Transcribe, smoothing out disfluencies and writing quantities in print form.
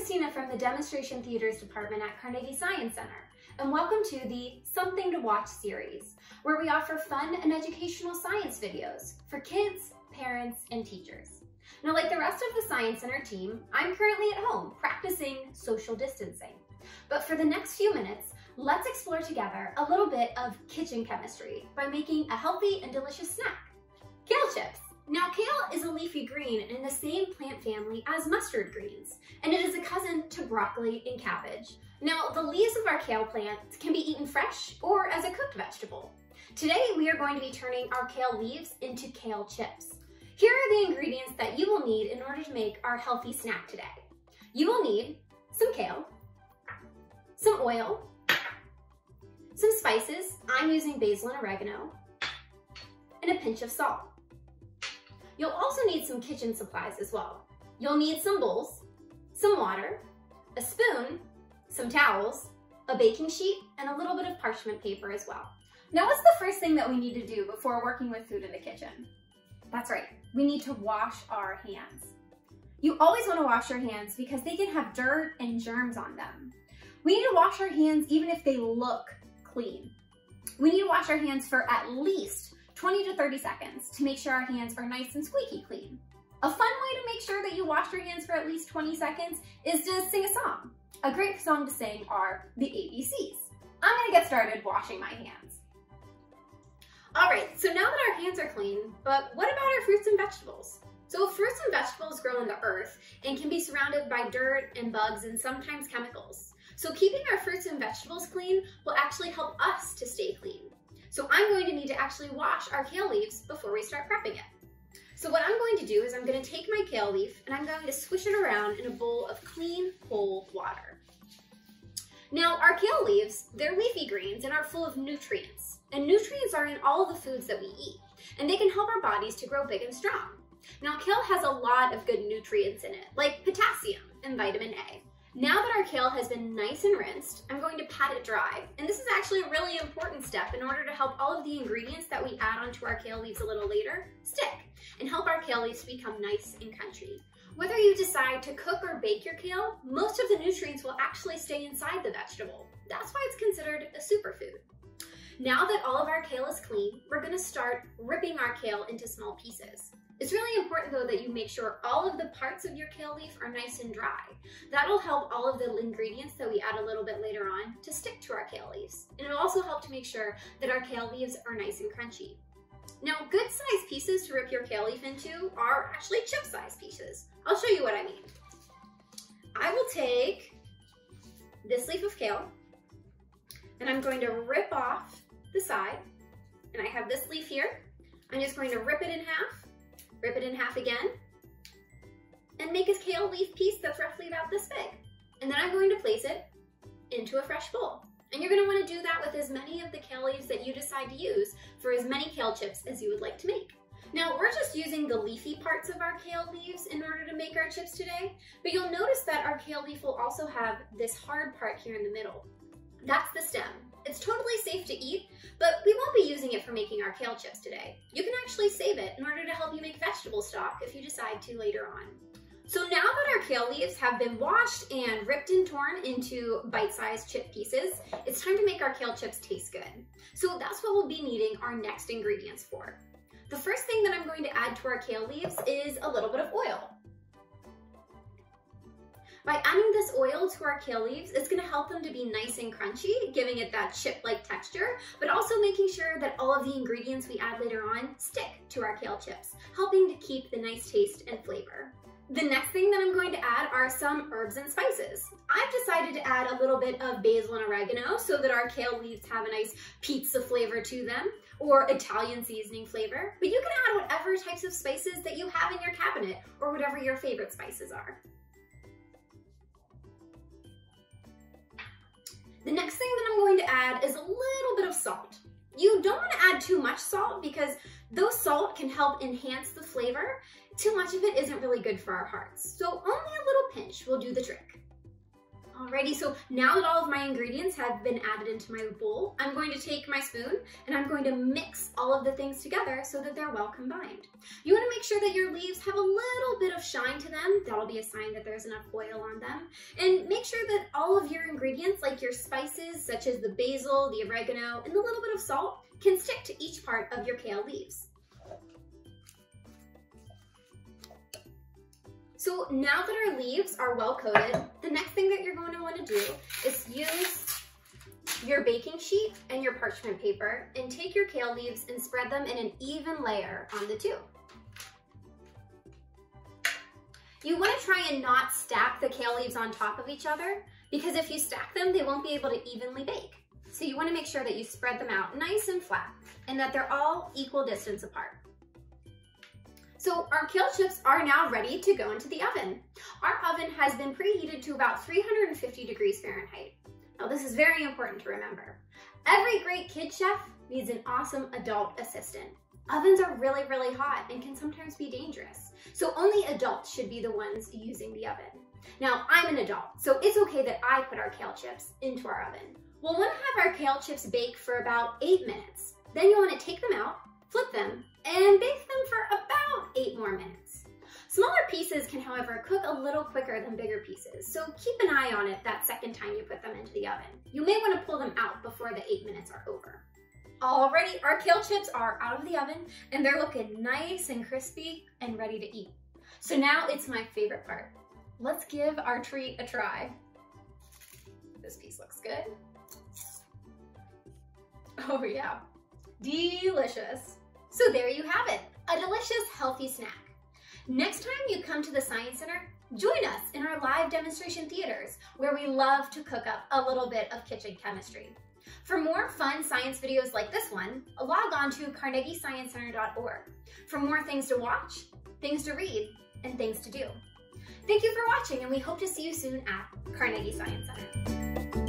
Christina from the Demonstration Theaters Department at Carnegie Science Center, and welcome to the Something to Watch series, where we offer fun and educational science videos for kids, parents, and teachers. Now, like the rest of the Science Center team, I'm currently at home practicing social distancing. But for the next few minutes, let's explore together a little bit of kitchen chemistry by making a healthy and delicious snack, kale chips. Now, kale is a leafy green in the same plant family as mustard greens, and it is a cousin to broccoli and cabbage. Now, the leaves of our kale plant can be eaten fresh or as a cooked vegetable. Today, we are going to be turning our kale leaves into kale chips. Here are the ingredients that you will need in order to make our healthy snack today. You will need some kale, some oil, some spices, I'm using basil and oregano, and a pinch of salt. You'll also need some kitchen supplies as well. You'll need some bowls, some water, a spoon, some towels, a baking sheet, and a little bit of parchment paper as well. Now, what's the first thing that we need to do before working with food in the kitchen? That's right, we need to wash our hands. You always want to wash your hands because they can have dirt and germs on them. We need to wash our hands even if they look clean. We need to wash our hands for at least 20 to 30 seconds to make sure our hands are nice and squeaky clean. A fun way to make sure that you wash your hands for at least 20 seconds is to sing a song. A great song to sing are the ABCs. I'm gonna get started washing my hands. All right, so now that our hands are clean, but what about our fruits and vegetables? So fruits and vegetables grow in the earth and can be surrounded by dirt and bugs and sometimes chemicals. So keeping our fruits and vegetables clean will actually help us to stay clean. So I'm going to need to actually wash our kale leaves before we start prepping it. So what I'm going to do is I'm going to take my kale leaf and I'm going to swish it around in a bowl of clean, cold water. Now, our kale leaves, they're leafy greens and are full of nutrients. And nutrients are in all of the foods that we eat, and they can help our bodies to grow big and strong. Now, kale has a lot of good nutrients in it, like potassium and vitamin A. Now that our kale has been nice and rinsed, I'm going to pat it dry. And this is actually a really important step in order to help all of the ingredients that we add onto our kale leaves a little later stick and help our kale leaves become nice and crunchy. Whether you decide to cook or bake your kale, most of the nutrients will actually stay inside the vegetable. That's why it's considered a superfood. Now that all of our kale is clean, we're going to start ripping our kale into small pieces. It's really important though that you make sure all of the parts of your kale leaf are nice and dry. That'll help all of the ingredients that we add a little bit later on to stick to our kale leaves. And it'll also help to make sure that our kale leaves are nice and crunchy. Now, good sized pieces to rip your kale leaf into are actually chip sized pieces. I'll show you what I mean. I will take this leaf of kale and I'm going to rip off the side. And I have this leaf here. I'm just going to rip it in half again, and make a kale leaf piece that's roughly about this big. And then I'm going to place it into a fresh bowl. And you're going to want to do that with as many of the kale leaves that you decide to use for as many kale chips as you would like to make. Now, we're just using the leafy parts of our kale leaves in order to make our chips today, but you'll notice that our kale leaf will also have this hard part here in the middle. That's the stem. It's totally safe to eat, but we won't be using it for making our kale chips today. You can actually save it in order to help you make vegetable stock if you decide to later on. So now that our kale leaves have been washed and ripped and torn into bite-sized chip pieces, it's time to make our kale chips taste good. So that's what we'll be needing our next ingredients for. The first thing that I'm going to add to our kale leaves is a little bit of oil. By adding this oil to our kale leaves, it's going to help them to be nice and crunchy, giving it that chip-like texture, but also making sure that all of the ingredients we add later on stick to our kale chips, helping to keep the nice taste and flavor. The next thing that I'm going to add are some herbs and spices. I've decided to add a little bit of basil and oregano so that our kale leaves have a nice pizza flavor to them, or Italian seasoning flavor, but you can add whatever types of spices that you have in your cabinet, or whatever your favorite spices are. The next thing that I'm going to add is a little bit of salt. You don't want to add too much salt because though salt can help enhance the flavor, too much of it isn't really good for our hearts. So only a little pinch will do the trick. Alrighty, so now that all of my ingredients have been added into my bowl, I'm going to take my spoon and I'm going to mix all of the things together so that they're well combined. You want to make sure that your leaves have a little bit of shine to them. That'll be a sign that there's enough oil on them. And make sure that all of your ingredients, like your spices, such as the basil, the oregano, and the little bit of salt, can stick to each part of your kale leaves. So now that our leaves are well coated, the next thing that you're going to want to do is use your baking sheet and your parchment paper and take your kale leaves and spread them in an even layer on the two. You want to try and not stack the kale leaves on top of each other, because if you stack them, they won't be able to evenly bake. So you want to make sure that you spread them out nice and flat and that they're all equal distance apart. So our kale chips are now ready to go into the oven. Our oven has been preheated to about 350 degrees Fahrenheit. Now this is very important to remember. Every great kid chef needs an awesome adult assistant. Ovens are really, really hot and can sometimes be dangerous. So only adults should be the ones using the oven. Now I'm an adult, so it's okay that I put our kale chips into our oven. We'll want to have our kale chips bake for about 8 minutes. Then you'll want to take them out, flip them, and bake them for about 8 more minutes. Smaller pieces can, however, cook a little quicker than bigger pieces, so keep an eye on it that second time you put them into the oven. You may want to pull them out before the 8 minutes are over. Alrighty, our kale chips are out of the oven, and they're looking nice and crispy and ready to eat. So now it's my favorite part. Let's give our treat a try. This piece looks good. Oh yeah, delicious. So there you have it, a delicious, healthy snack. Next time you come to the Science Center, join us in our live demonstration theaters, where we love to cook up a little bit of kitchen chemistry. For more fun science videos like this one, log on to carnegiesciencecenter.org for more things to watch, things to read, and things to do. Thank you for watching, and we hope to see you soon at Carnegie Science Center.